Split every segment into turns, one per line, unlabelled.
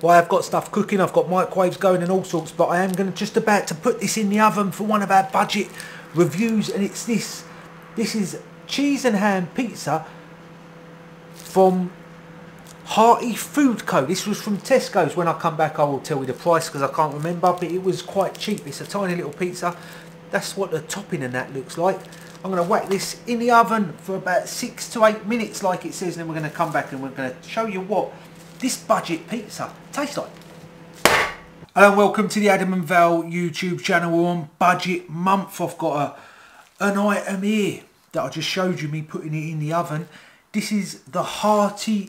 Well, I've got stuff cooking, I've got microwaves going and all sorts, but I am going to just about to put this in the oven for one of our budget reviews, and it's this. This is cheese and ham pizza from Hearty Food Co. This was from Tesco's. When I come back I will tell you the price because I can't remember, but it was quite cheap. It's a tiny little pizza. That's what the topping and that looks like. I'm going to whack this in the oven for about 6 to 8 minutes like it says, and then we're going to come back and we're going to show you what this budget pizza tastes like. Hello and welcome to the Adam and Val YouTube channel. We're on budget month. I've got an item here that I just showed you, me putting it in the oven. This is the Hearty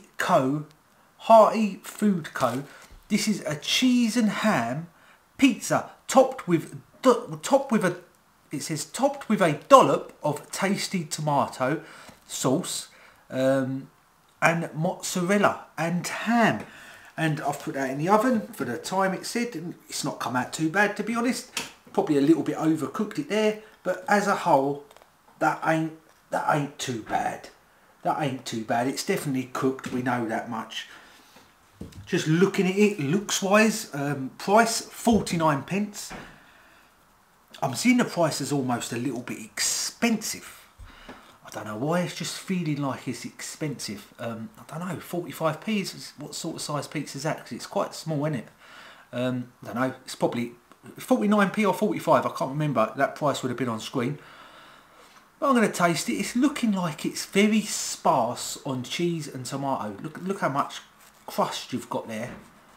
Food Co. This is a cheese and ham pizza topped with a dollop of tasty tomato sauce and mozzarella and ham. And I've put that in the oven for the time it said, and it's not come out too bad, to be honest. Probably a little bit overcooked it there, but as a whole, that ain't too bad. That ain't too bad. It's definitely cooked, we know that much. Just looking at it, looks wise, price 49p. I'm seeing the price as almost a little bit expensive. I don't know why, it's just feeling like it's expensive. I don't know, 45p is what sort of size pizza is that? Because it's quite small, isn't it? I don't know, it's probably 49p or 45, I can't remember. That price would have been on screen. But I'm going to taste it. It's looking like it's very sparse on cheese and tomato. Look how much crust you've got there.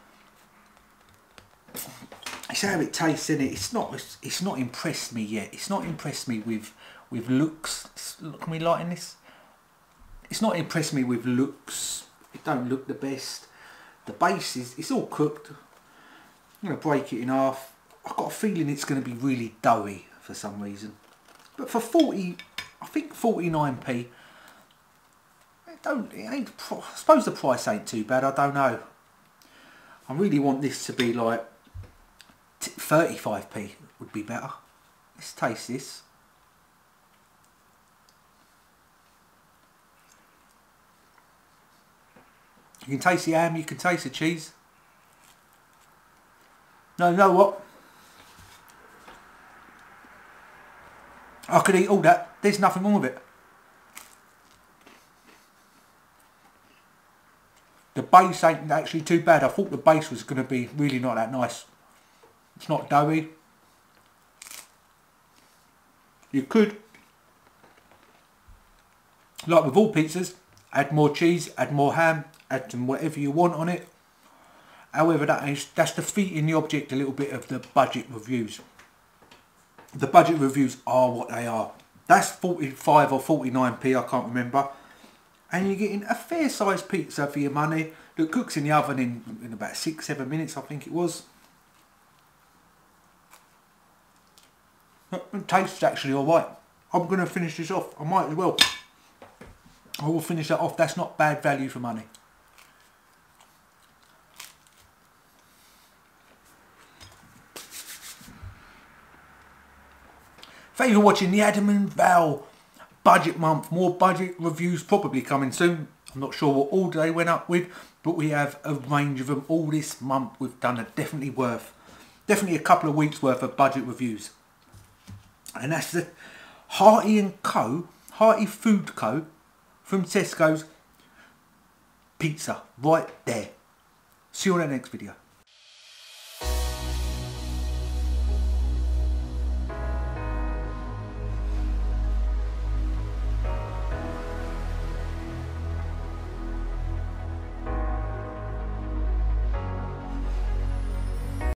It's how it tastes, isn't it? It's not impressed me yet. It's not impressed me with looks. Can we lighten this? It's not impressed me with looks. It don't look the best. The base it's all cooked. I'm going to break it in half. I've got a feeling it's going to be really doughy for some reason. But for 40, I think 49p. I suppose the price ain't too bad. I don't know. I really want this to be like 35p would be better. Let's taste this. You can taste the ham, you can taste the cheese. No, you know what? I could eat all that. There's nothing wrong with it. The base ain't actually too bad. I thought the base was going to be really not that nice. It's not doughy. You could, like with all pizzas, add more cheese, add more ham, add some whatever you want on it. However, that's defeating the object a little bit of the budget reviews. The budget reviews are what they are. That's 45 or 49p, I can't remember. And you're getting a fair sized pizza for your money that cooks in the oven in about 6-7 minutes, I think it was. It tastes actually alright. I'm going to finish this off. I might as well. I will finish that off. That's not bad value for money. Thank you for watching the Adam and Val budget month. More budget reviews probably coming soon. I'm not sure what order they went up with, but we have a range of them all this month. We've done definitely a couple of weeks worth of budget reviews. And that's the Hearty Food Co. from Tesco's pizza right there. See you on the next video.